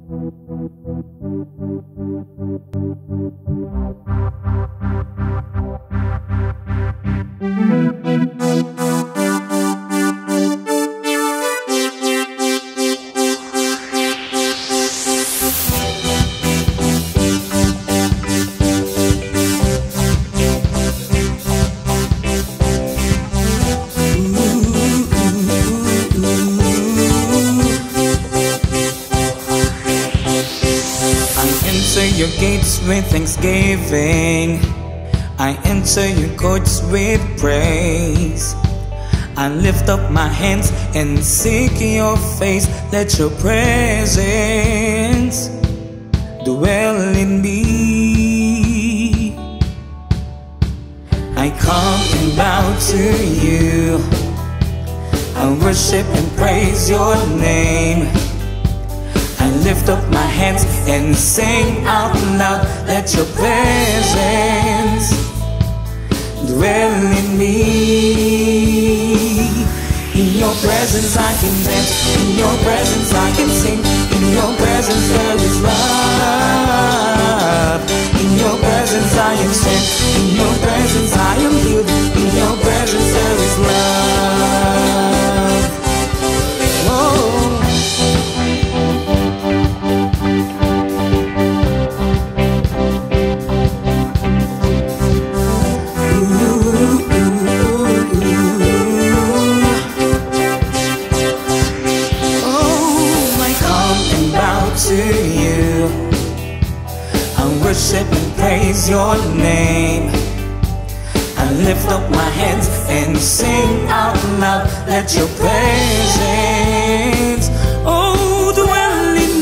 Your gates with thanksgiving, I enter your courts with praise. I lift up my hands and seek your face. Let your presence dwell in me. I come and bow to you. I worship and praise your name. I lift up my hands and sing out loud. Let your presence dwell in me. In your presence I can dance. In your presence I can sing. In your presence there is love. In your presence I am strength. In your presence I am healed. In your presence there is love. Whoa. To you, I worship and praise your name. I lift up my hands and sing out loud. Let your presence, oh, dwell in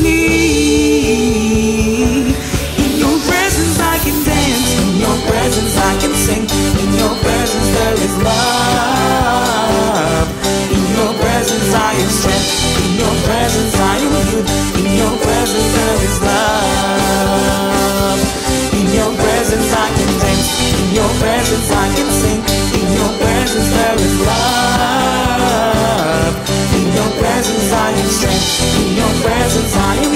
me. In your presence I can dance. In your presence I can sing. In your presence there is love. In your presence I am strength. In your presence I am healed. In your presence there is love. In your presence I can dance. In your presence I can sing. In your presence there is love. In your presence I am strength. In your presence I am